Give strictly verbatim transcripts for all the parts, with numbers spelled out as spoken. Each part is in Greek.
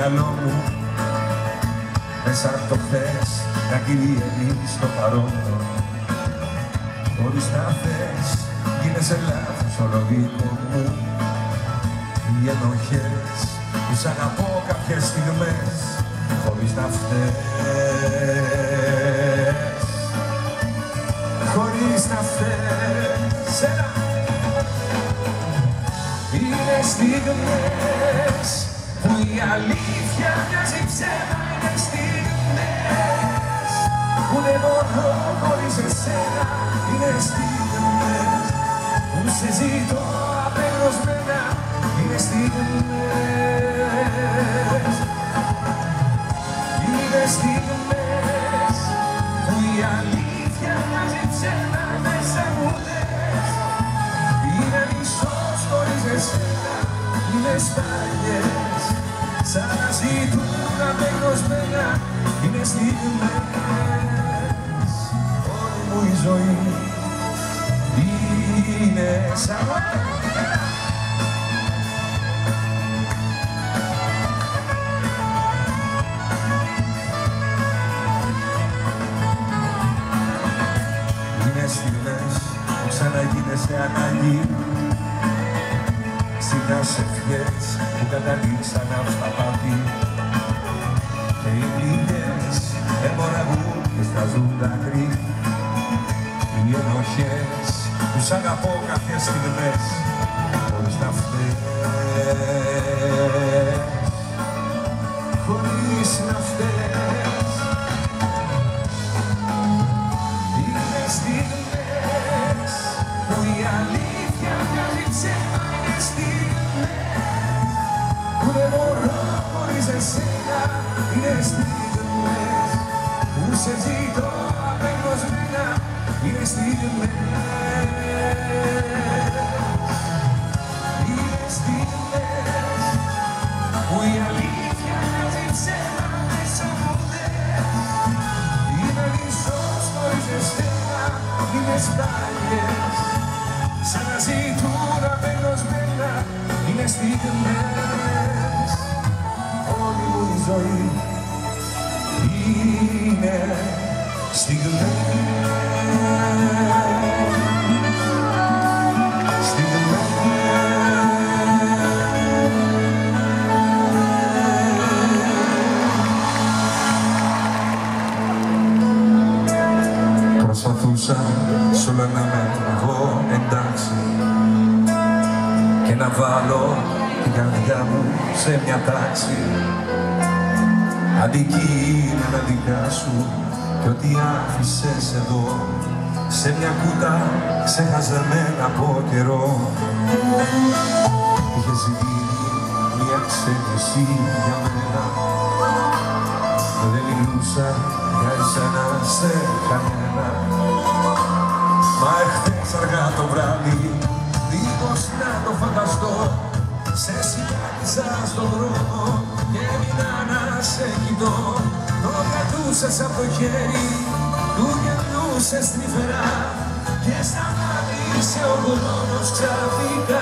μυαλό μου μέσα από το χθες να κυλιέμει στο παρόν. Χωρίς να θες γίνεσαι λάθος όλο δικό μου. Οι ενοχές που σ' αγαπώ κάποιες στιγμές χωρίς να φταίς, χωρίς να φταίς. Έλα! Είναι στιγμές που η αλήθεια μοιάζει ψέμα. Είναι στιγμές που δεν μπορώ χωρίς εσένα. Είναι στιγμές που σε ζητώ απεγνωσμένα. Είναι στιγμές, είναι στιγμές που η αλήθεια μοιάζει ψέμα. Μέσα μου λες είναι μισός χωρίς εσένα. Είναι σπάγιες σαν να ζητούν απεγνωσμένα. Είναι στιγμές, όλη μου η ζωή είναι σαν στιγμές που ξαναγίνεσαι ανάγκη. Ξυνάς ευχές που καταλήξαν αυταπάτη. Και οι πληγές αιμορραγούν και στάζουν δάκρυ. Οι ενοχές που σ' αγαπώ κάποιες στιγμές χωρίς να φταίς, χωρίς να φταίς. Είναι στιγμές που η αλήθεια μοιάζει ψέμα. Είναι στιγμές που δεν μπορώ χωρίς εσένα. Είναι στιγμές που σε ζητώ απεγνωσμένα. Είναι στιγμές, είναι στιγμές που η αλήθεια μοιάζει ψέμα. Μέσα μου λες είμαι μισός χωρίς εσένα. Είναι σπάγιες σαν να ζητούν απεγνωσμένα. Είναι στιγμές, όλη μου η ζωή είναι στιγμές. Προσπαθούσα σ' όλα να με βγω εντάξει και να βάλω την καρδιά μου σε μια τάξη. Αντικείμενα δικά σου κι ό,τι άφησες εδώ σε μια κούτα ξεχασμένα από καιρό. Είχες γίνει μια ξένη εσύ για μένα. Δεν μιλούσα για εσένα σε κανένα. Μα εχθές αργά το βράδυ, δίχως να το φανταστώ, σε συνάντησα στον δρόμο και έμεινα να σε κοιτώ. Το κρατούσες από το χέρι, του γελούσες τρυφερά και σταμάτησε ο χρόνος ξαφνικά.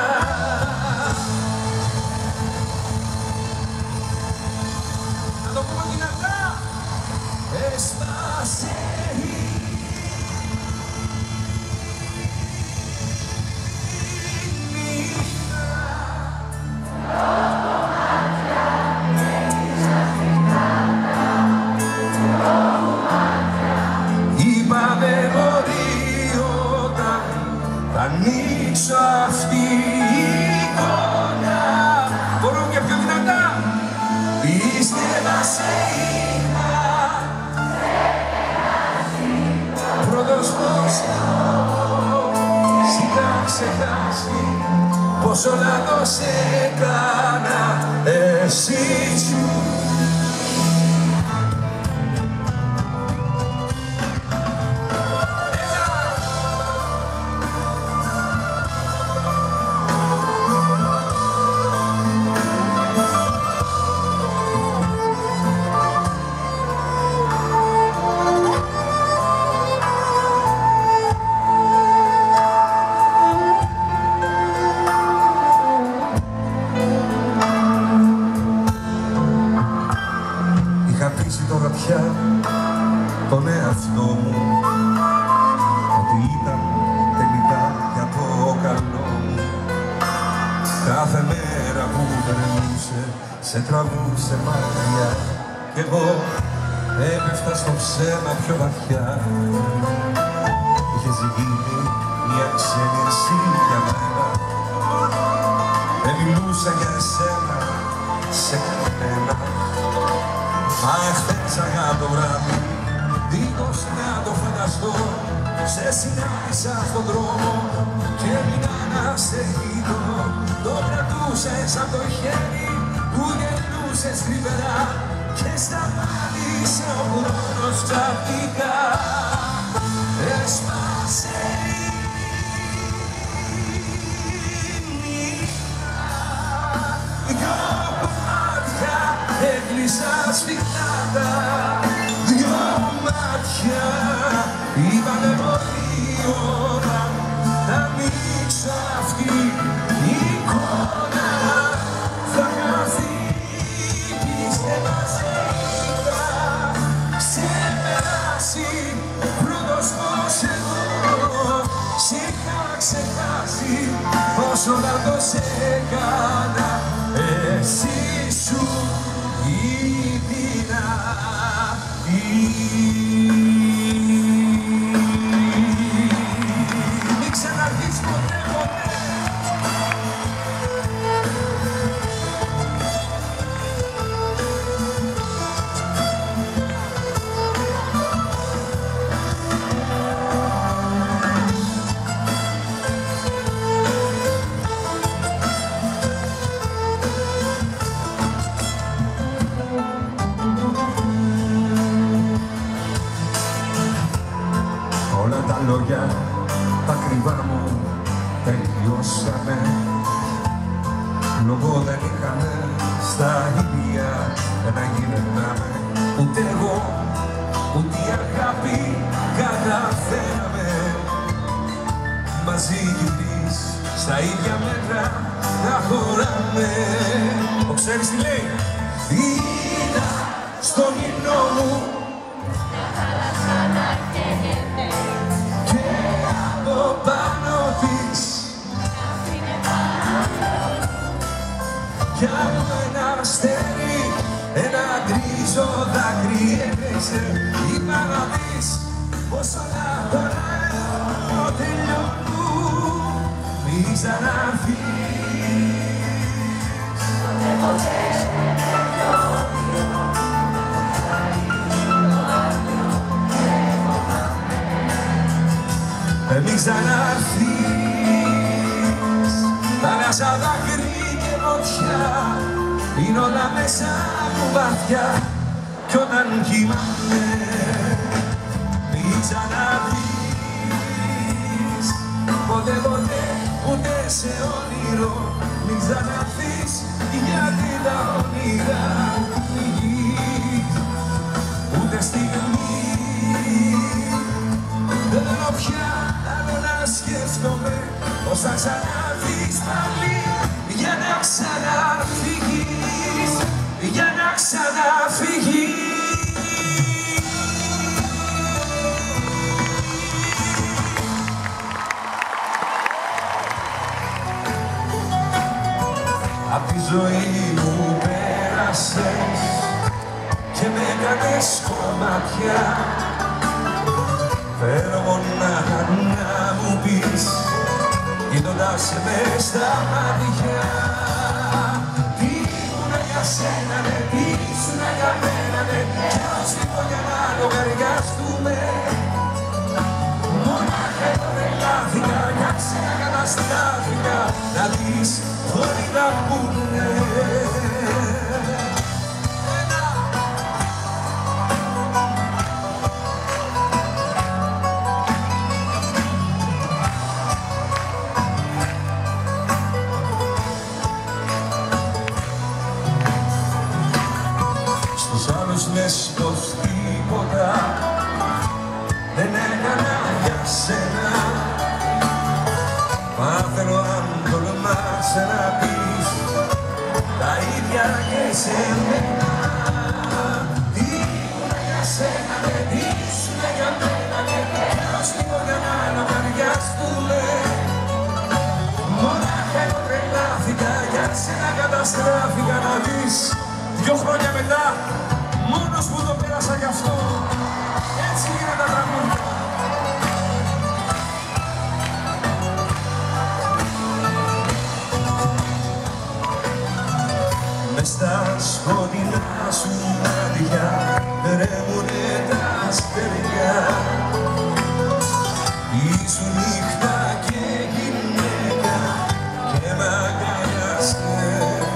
Να το πούμε δυνατά! Έσπασε η νύχτα. Είπα δεν μπορεί όταν θα ανοίξω αυτή η εικόνα. Μπορώ και πιο δυνατά. Πίστευα σε είχα πρώτος πως είχα ξεχάσει πόσο λάθος έκανα εσύ σου. πίστεψα τον εαυτό μου ότι ήταν τελικά για το καλό μου. Κάθε μέρα που περνούσε σε τραβούσε μακριά κι εγώ έπεφτα στο ψέμα πιο βαθιά. Είχες γίνει μια ξένη εσύ για μένα, δεν μιλούσα για εσένα σε κανένα. Μα εχθές αργά το βράδυ, δίχως να το φανταστώ, σε συνάντησα στον δρόμο και έμεινα να σε κοιτώ. Το κρατούσες απ' το χέρι που γελούσες θλιβερά και σταμάτησε ο χρόνος ξαφνικά. Έσπασε η νύχτα, δυο μάτια έκλεισα σφιχτάτα, δυο μάτια είπανε πολλή ώρα να ανοίξω αυτή η εικόνα. Θα χαθεί πίστευα σε είδα, ξεπεράσει πρώτος πως εγώ σ' είχα ξεχάσει πόσο λάθος έκανα. Εσύ σου ήτινα μην ξαναρθείς ποτέ ποτέ. Όλα τα λόγια, τα κρυβά μου τελειώσανε. Λόγω δεν είχαμε στα ίδια να γυρνάμε. Ούτε εγώ, ούτε η αγάπη καταφέραμε μαζί κι εμείς στα ίδια μέτρα να χωράμε. Το ξέρεις τι λέει? Είδα στον ύπνο μου κι από ένα αστέρι ένα γκρίζο δάκρυ έπαιξε. Είπα να δεις πως όλα τώρα εδώ τελειώνουν, μη ξαναρθείς ποτέ ποτέ. Μη ξαναρθείς, θάλασσα δάκρυ και φωτιά είναι όλα μέσα μου βαθιά κι όταν κοιμάμαι μη ξαναρθείς ποτέ ποτέ ούτε σε όνειρο. Μη ξαναρθείς γιατί τα όνειρα πνιγείς ούτε στιγμή. Δεν θέλω πια άλλο να σκέφτομαι πως θα ξαναρθείς πάλι για να ξαναφύγεις, για να ξαναφύγεις. Απ' τη ζωή μου πέρασες και με έκανες κομμάτια. Θέλω μονάχα να μου πεις, κοιτώντας σε μες στα μάτια, τι ήμουνα για σένα, ναι, τι ήσουνα για μένα, ναι, κι ως λίγο για να λογαριαστούμε. Μονάχα εδώ δεν λάθηκα, για ξένα καταστάθηκα, να δεις όλοι να πούνε. Λες πως τίποτα δεν έκανα για σένα. Μα θέλω αν τολμάς να πεις τα ίδια και σε μένα. Τι ήμουνα για σένα δεν ήσουν για μένα και ποιος λίγο για να αναπαριάστουνε. Μονάχα εγώ τρελάθηκα, για σένα καταστράφηκα να δεις. Δυο χρόνια μετά, μόνος που το πέρασα κι αυτό. Έτσι είναι τα τραγούδια. Μες στα σκοτεινά σου μάτια ρέμουνε τα αστεριά. Ήσουν νύχτα και γυναίκα και μ' αγκαλιάσες.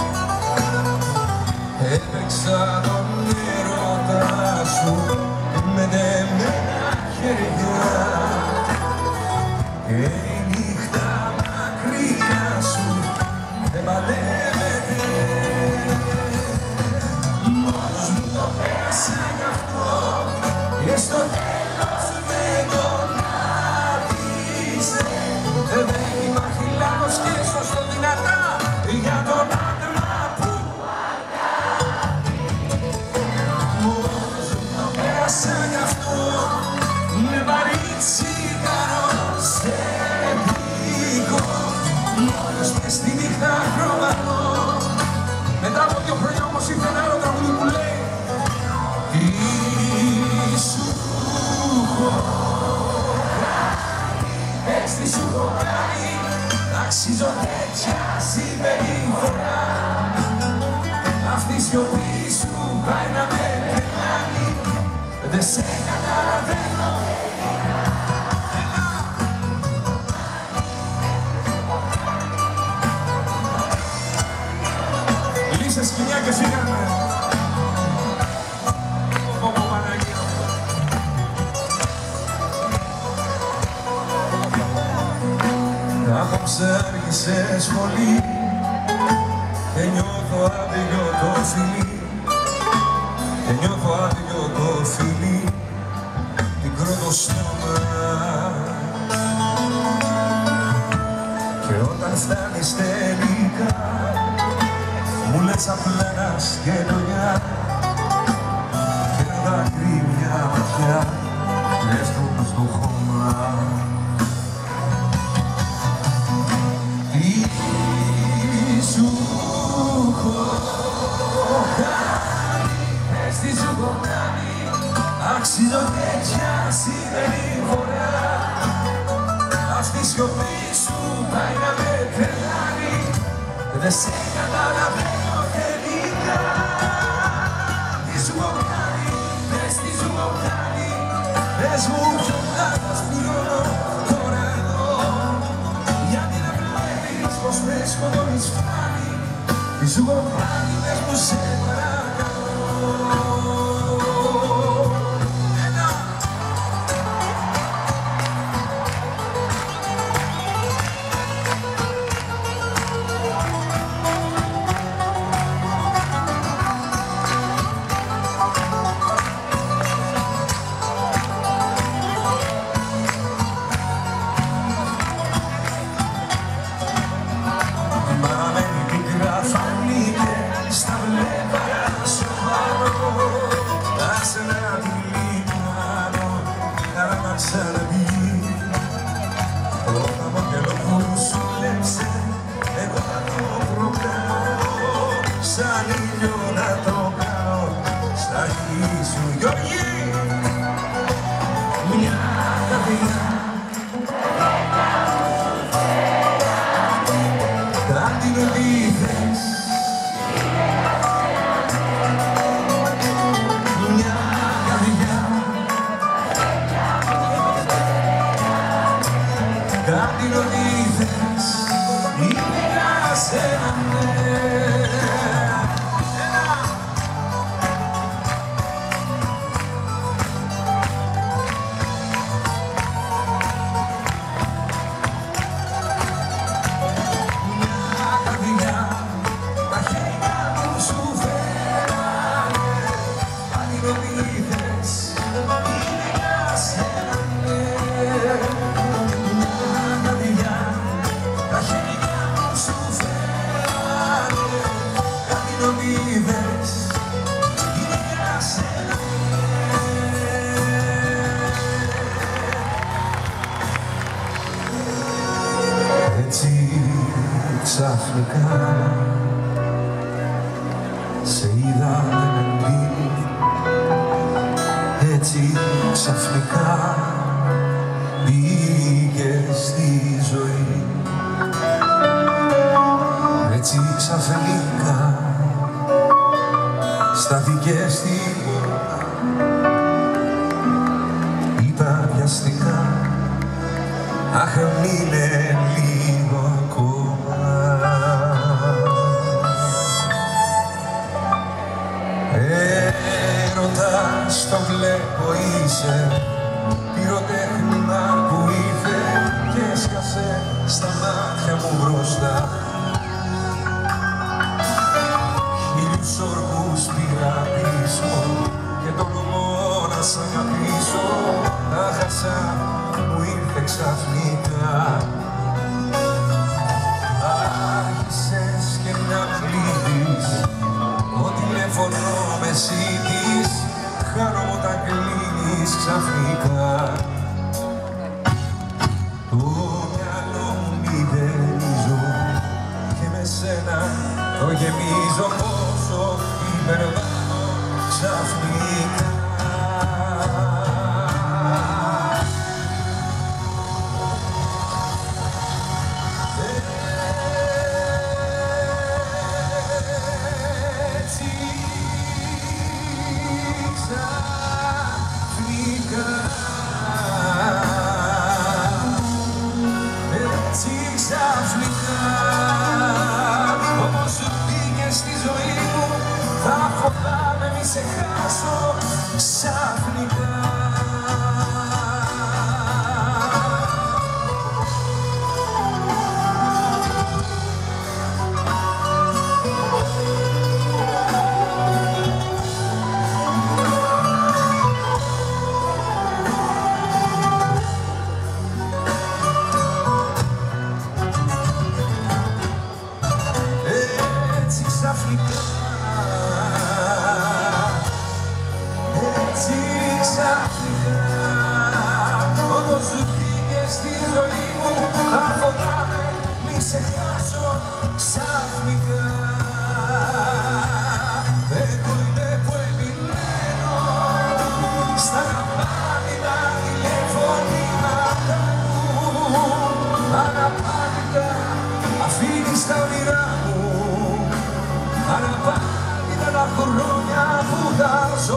Έπαιξα τον έρωτα σου με δεμένα χέρια και η νύχτα μακριά σου δεν παλεύεται. Μόνος μου το πέρασα γι' αυτό και στο τέλος δεν τον άπησε. Δεν υπάρχει λάθος και σωστό δυνατά για τον άντρα που μόνος μου το πέρασα γι' αυτό με βαρύ τσιγάρο σε δίκο. Μόνος μες στη νύχτα χρωματώ. Μετά από δύο χρόνια όμως ήρθε ένα άλλο τραγούδι που λέει τι σου έχω κάνει, πες τι σου έχω κάνει, αξίζω τέτοια συμπεριφορά. Αυτή η σιωπή σου πάει να με τρελάνει, δεν σε καταλαβαίνω. Λύσε σκηνιά και φύγαμε. Όπο Παναγία. Απόψε άρχισες πολύ και νιώθω άδειο το φιλί, και νιώθω άδειο το φιλί, μικρό το στόμα. Και όταν φτάνεις τελικά μου λες απλά ένα σχεδονιά και ένα δάκρυ μια ματιά λες το στο χώμα. Τι σου έχω κάνει, πες τι σου έχω κάνει, αξίζω τέτοια συμπεριφορά. Αυτή η σιωπή σου πάει να με τρελάνει, δεν σε καταλαβαίνω τελικά. Τι σου έχω κάνει, πες τι σου έχω κάνει, πες μου ποιο λάθος πληρώνω τώρα εδώ. Γιατί δεν βλέπεις πως με σκοτώνεις φτάνει, τι σου έχω κάνει, πες μου σε παρακαλώ. Σαν ήλιο να το κάνω στα γη σου, Γιώργη. Μια καρδιά κάτι να δείχνεις, μια καρδιά Ξαφνικά σε είδα λεπτή, έτσι ξαφνικά μπήκες στη ζωή. Έτσι ξαφνικά σταθήκες στην πόρτα, είπα βιαστικά, αχ μείνε λίγο ακόμα. Έρωτας το βλέπω είσαι, πυροτέχνημα που ήρθε και έσκασε στα μάτια μου μπροστά. Χίλιους όρκους πήρα πίσω και τολμώ να σ' αγαπήσω, τα χάσα, μου ήρθε ξαφνικά. Άρχισες και να κλείνεις, το τηλέφωνο με ζήτης, χάνομαι όταν κλείνεις ξαφνικά. Το μυαλό μου μηδενίζω και με σένα το γεμίζω, πόσο υπερβάλλω ξαφνικά. Σε χάσω ξαφνικά. Έτσι ξαφνικά, έτσι ξαφνικά, όπως μπήκες στη ζωή μου, θα φοβάμαι μη σε χάσω ξαφνικά. Εγώ είμαι που επιμένω στα αναπάντητα τηλεφωνήματα μου, αναπάντητα αφήνεις τα όνειρά μου, αναπάντητα τα χρόνια που θα ζω.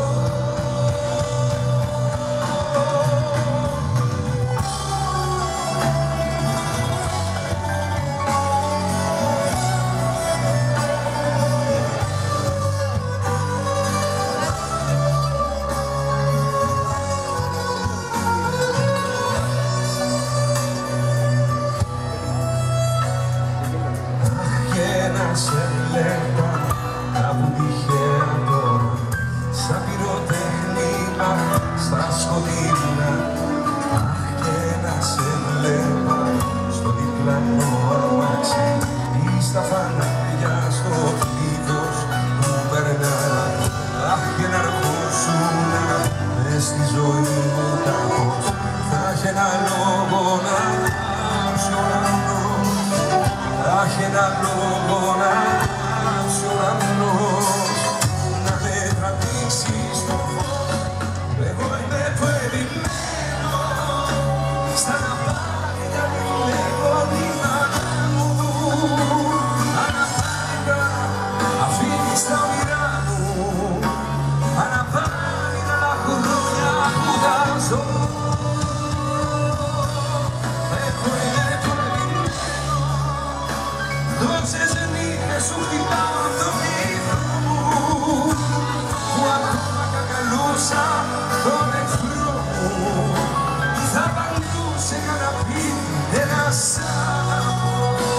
Σε βλέπα κάπου τυχαία τώρα, σαν πυροτέχνημα στα σκοτεινά. Αχ, και να σε βλέπα στο διπλανό αμάξι ή στα φανάρια στο είδος που περνά. Αχ, και να ερχόσουνα μες στη ζωή μου κάπως, θα είχε ένα λόγο να αλλάξει ο ουρανός. Θα είχε ένα λόγο να αλλάξει ο ουρανός, να με τραβήξει στο φως. Εγώ είμαι που επιμένω στα αναπάντητα τηλεφωνήματα μου, αναπάντητα αφήνεις τα όνειρά μου, αναπάντητα τα χρόνια που θα ζω. Εγώ είμαι που επιμένω, τόσες νύχτες σου χτυπάω το ύπνο μου, που ακόμα κακαλούσα τον εχθρό μου, θα παλούσε να πει ένα σ' αγαπώ.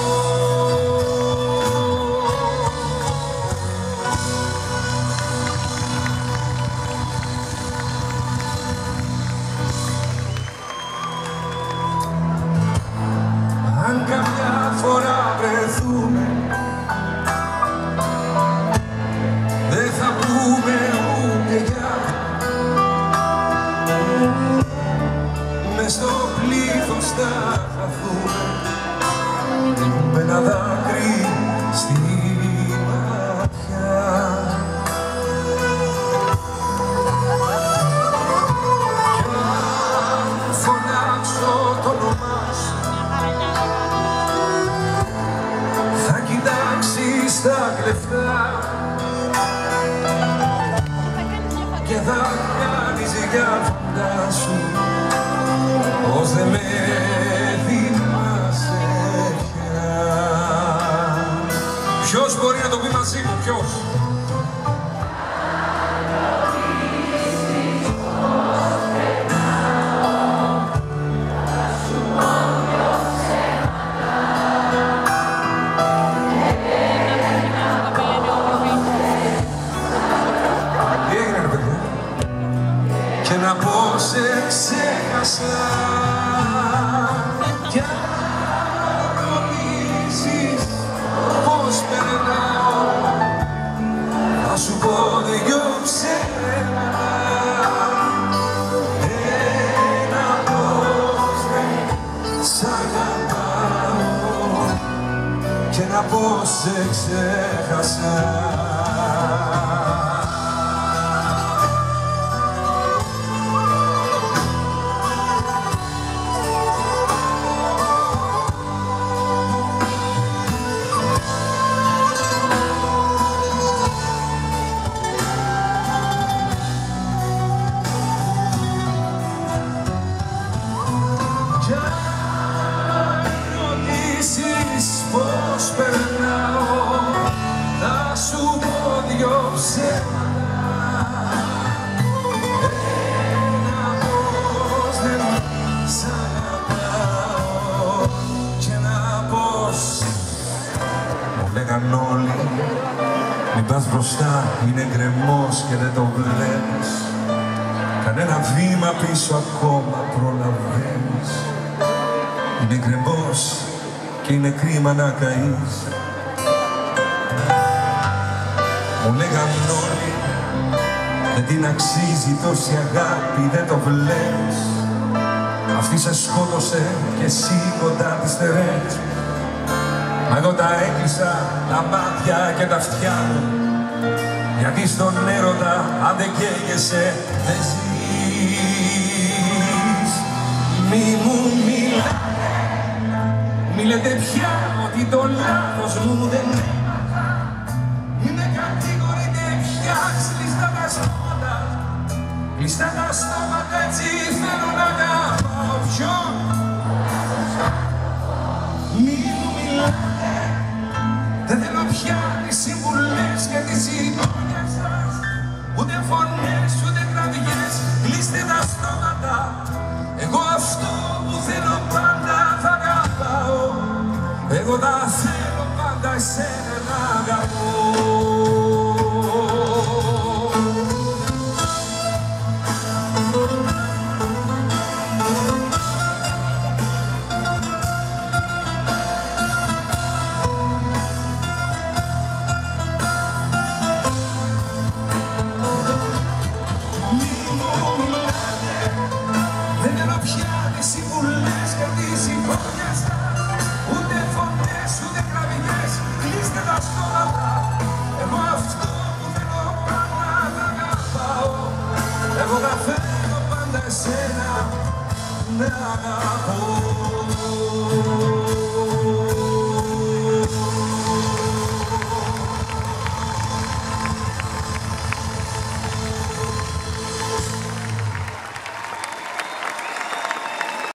Αν καμιά φορά βρεθούμε, δεν θα πούμε ούτε γεια. Μες στο πλήθος θα χαθούμε, με ένα δάκρυ στη ματιά. Κι αν φωνάξω το όνομά σου, θα κοιτάξεις τα κλεφτά και θα κάνεις για φωνά σου πως δεν με θυμάσαι πια. Ποιος μπορεί να το πει μαζί μου, ποιος? Και να πω σε ξέχασα κι αν ρωτήσεις πώς περνάω, θα σου πω δυο ψέματα. Ένα πως δεν σ' αγαπάω και να πω σε ξέχασα. Πώς περνάω, θα σου πω δυο ψέματα. Ένα πως δεν σ' αγαπάω και ένα πως. Μου λέγαν όλοι μην πας μπροστά, είναι γκρεμός και δεν το βλέπεις. Κανένα βήμα πίσω ακόμα προλαβαίνεις. Είναι γκρεμός και είναι κρίμα να καείς. Μου λέγαν όλοι δεν την αξίζει τόση αγάπη, δεν το βλέπεις. Αυτή σε σκότωσε και εσύ κοντά της θερές. Μα εγώ τα έκλεισα τα μάτια και τα αυτιά μου, γιατί στον έρωτα αν δεν καίγεσαι δεν ζεις. Μη μου μιλάς, μη λέτε πια ότι το λάθος μου δεν έμαθα. Μη με κατηγορείτε πια, κλειστά τα στόματα. Κλειστά τα στόματα, έτσι θέλω να αγαπάω. Ποιον? Μη μου μιλάτε, δεν θέλω πια τις συμβουλές και τις εικόνες σας. Ούτε φωνές, ούτε κραυγές, κλείστε τα στόματα. Εγώ αυτό που θέλω πάντα θα αγαπάω. Εγώ θα θέλω πάντα εσένα να αγαπώ. Δεν θέλω πια τις συμβουλές και τις εικόνες σας. Ούτε φωνές, ούτε κραυγές, κλείστε τα στόματα. Εγώ αυτό που θέλω πάντα θα αγαπάω. Εγώ θα θέλω πάντα εσένα να αγαπώ.